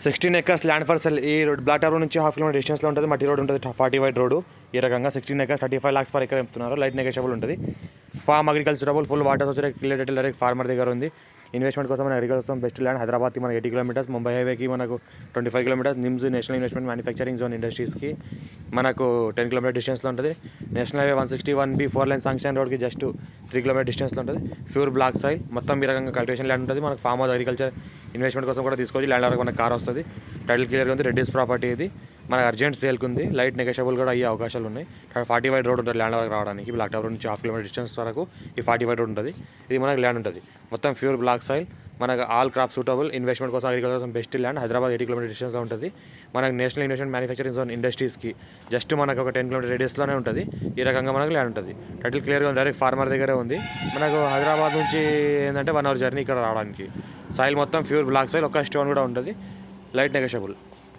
16 acres land for sale. ఈ road black top నుంచి half kilometer డిస్టెన్స్లో ఉంటుంది. మట్టి రోడ్ ఉంటుంది, 40 వైడ్ రోడ్. ఈ రకంగా 16 acres 35 lakhs పర్ ఎకర్ చెప్తున్నారు. లైట్ నెగోషియబుల్ ఉంటుంది. ఫార్మ్ అగ్రికల్చరబుల్, ఫుల్ వాటర్ వచ్చి రిలేటెడ్ డైరెక్ట్ ఫార్మర్ దగ్గర ఉంది. ఇన్వెస్ట్మెంట్ కోసం మన అగ్రికల్చర్ బెస్ట్ ల్యాండ్. హైదరాబాద్కి మనకు 80 kilometers, ముంబై హైవేకి మనకు 25 kilometers, NIMZ national investment manufacturing zone ఇండస్ట్రీస్కి మనకు 10 kilometers డిస్టెన్స్లో ఉంటుంది. National highway 161B 4 lane sanction రోడ్కి జస్ట్ 3 kilometers డిస్టెన్స్లో ఉంటుంది. ప్యూర్ బ్లాక్ సాయిల్, మొత్తం ఈ రకంగా కల్టివేషన్ ల్యాండ్ ఉంటుంది. మనకు ఫార్మ్ హౌస్ అగ్రికల్చర్ ఇన్వెస్ట్మెంట్ కోసం కూడా తీసుకోవచ్చు. ల్యాండ్ వరకు మనకు కార్ వస్తుంది. టైటిల్ క్లియర్గా ఉంది. రెడ్డిస్ ప్రాపర్టీ ఇది. మనకు అర్జెంట్ సేల్కి ఉంది. లైట్ నెగోషియబుల్ కూడా అయ్యే అవకాశాలు ఉన్నాయి. 40 వైడ్ రోడ్ ఉంటుంది ల్యాండ్ వరకు రావడానికి. బ్లాక్ టాప్ నుంచి హాఫ్ కిలోమీటర్ డిస్టెన్స్ వరకు ఈ 40 వైడ్ రోడ్ ఉంటుంది. ఇది మనకు ల్యాండ్ ఉంటుంది. మొత్తం ప్యూర్ బ్లాక్ సాయిల్, మనకు ఆల్ క్రాప్ సూటబుల్. ఇన్వెస్ట్మెంట్ కోసం అగ్రికల్చర్ కోసం బెస్ట్ ల్యాండ్. హైదరాబాద్ 80 kilometers డిస్టెన్స్లో ఉంటుంది. మనకు నేషనల్ ఇన్వెస్ట్మెంట్ మ్యానుఫ్యాక్చరింగ్ జోన్ ఇండస్ట్రీస్కి జస్ట్ మనకు ఒక 10 kilometers రేడియస్లోనే ఉంటుంది. ఈ రకంగా మనకు ల్యాండ్ ఉంటుంది. టైటిల్ క్లియర్గా ఉంది. డైరెక్ట్ ఫార్మర్ దగ్గరే ఉంది. మనకు హైదరాబాద్ నుంచి ఏంటంటే 1 hour జర్నీ ఇక్కడ రావడానికి. సాయిల్ మొత్తం ప్యూర్ బ్లాక్ సాయిల్, ఒక స్టోన్ కూడా ఉంటుంది. Light negotiable.